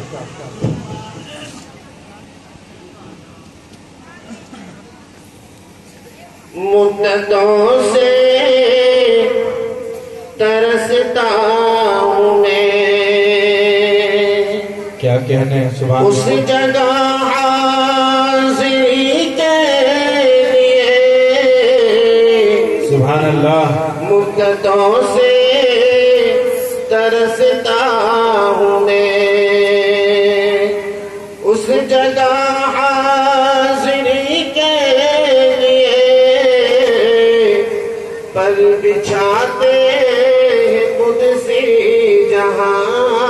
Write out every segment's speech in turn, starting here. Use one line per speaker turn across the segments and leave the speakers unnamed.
مدتوں سے ترستا ہوں میں،
کیا کہنے سبحان
اس جگہ حاضری کے لیے،
سبحان اللہ۔
مدتوں سے ترستا ہوں میں، اس جگہ حاضری کے لیے، پر بچھاتے قدسی جہاں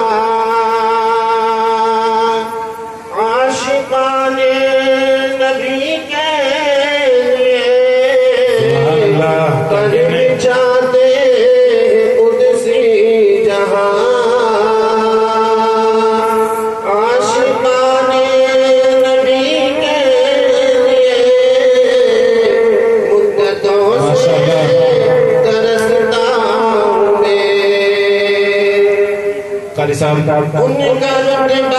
عاشقان نبی کے لیے، پر بچھاتے قدسی جہاں عاشقان نبی کے لیے، مدتوں سے ترستا ہوں میں،
قاری صاحب
ان کا رتبہ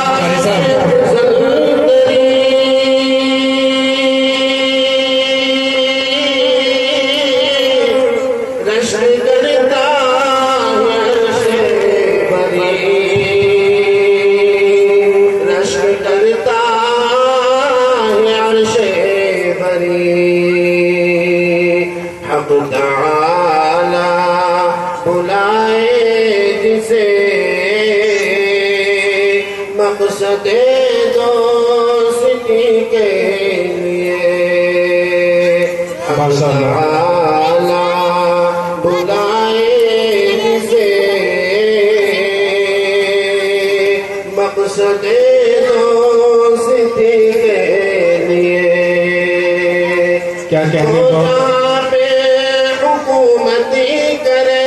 حق تعالی بلائے جسے، مقصد دوستی کے لیے، حق تعالی بلائے جسے، مقصد دوستی کے لیے،
کیا کہنے کو
حکومتی کرے،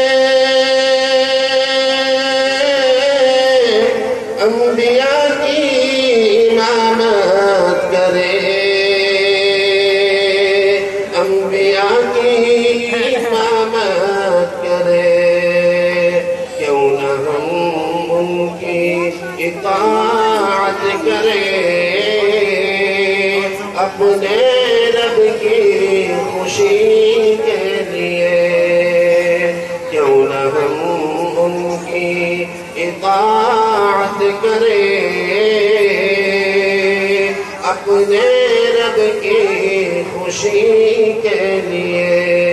انبیاء کی امامت کرے، انبیاء کی امامت کرے، کیوں نہ ہم ان کی اطاعت کریں، اپنے رب کی خوشی کے لیے، کیوں نہ ہم ان کی اطاعت کریں، اپنے رب کی خوشی کے لیے۔